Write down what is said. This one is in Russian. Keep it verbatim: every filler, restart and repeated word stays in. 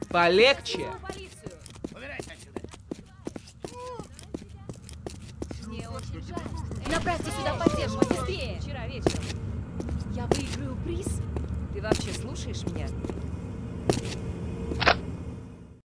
Полегче. Убирайся отсюда. Мне очень жаль. Направьте сюда поддержку, быстрее. Вчера вечером. Я выиграю приз? Ты вообще слушаешь меня?